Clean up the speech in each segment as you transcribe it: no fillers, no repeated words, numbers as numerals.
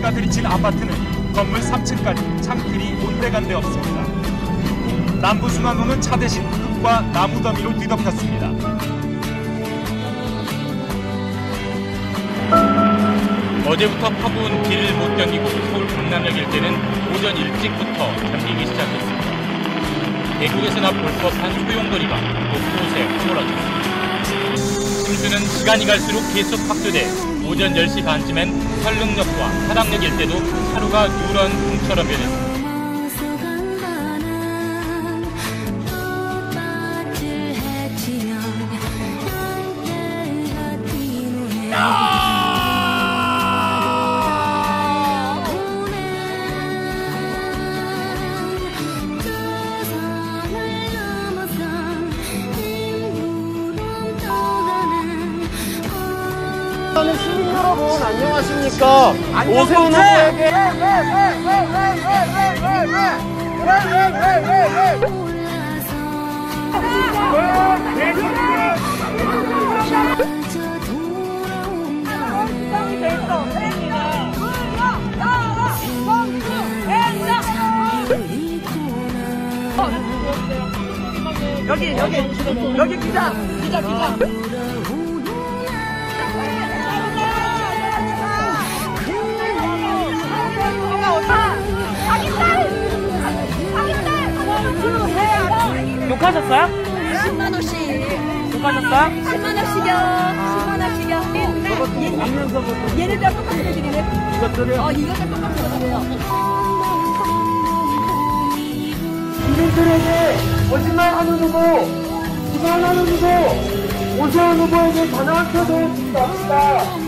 화재가 들이친 아파트는 건물 3층까지 창틀이 온데간데 없습니다. 남부순환로는 차 대신 흙과 나무 더미로 뒤덮였습니다. 어제부터 파고온 비를 못 견디고 서울 강남역 일대는 오전 일찍부터 잠기기 시작했습니다. 대구에서나 볼 법한 소용돌이가 곳곳에 허물어졌습니다. 침수는 시간이 갈수록 계속 확대돼 오전 10시 반쯤엔 설릉역과 사당역 일대도 하루가 누런 궁처럼 변했습니다. 시민 여러분 안녕하십니까? 오세훈 후보에게 여기 기자. 욕하셨어요? 10만 원씩. 욕하셨어요? 10만 원씩이요. 10만 원씩이요. 얘네들 똑같은 애들이네. 이것들이요? 이것들 똑같은 애들이에요. 국민들에게 거짓말하는 후보, 기만하는 후보, 오세훈 후보에게 전화한 표를 준답니다.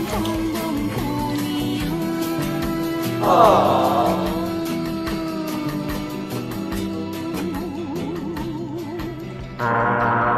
아.